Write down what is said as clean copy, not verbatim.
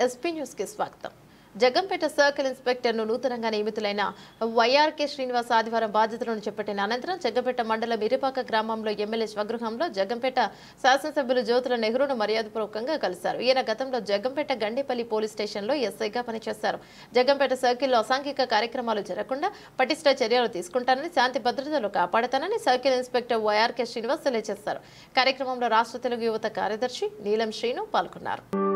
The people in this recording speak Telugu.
ఎస్పీ న్యూస్ కి స్వాగతం. జగంపేట సర్కిల్ ఇన్స్పెక్టర్ ను నూతనంగా నియమితులైన వైఆర్కే శ్రీనివాస్ ఆదివారం బాధ్యతలను చేపట్టిన అనంతరం జగంపేట మండలం ఇరిపాక గ్రామంలో ఎమ్మెల్యే స్వగృహంలో జగంపేట శాసనసభ్యులు జ్యోతుల నెహ్రూను మర్యాదపూర్వకంగా కలిశారు. ఈయన గతంలో జగంపేట గండిపల్లి పోలీస్ స్టేషన్లో ఎస్ఐగా పనిచేశారు. జగంపేట సర్కిల్లో అసాంఘిక కార్యక్రమాలు జరగకుండా పటిష్ట చర్యలు తీసుకుంటానని, శాంతి భద్రతలు కాపాడతానని సర్కిల్ ఇన్స్పెక్టర్ వైఆర్కే శ్రీనివాస్ తెలియజేశారు. కార్యక్రమంలో రాష్ట్ర తెలుగు యువత కార్యదర్శి నీలం శ్రీను పాల్గొన్నారు.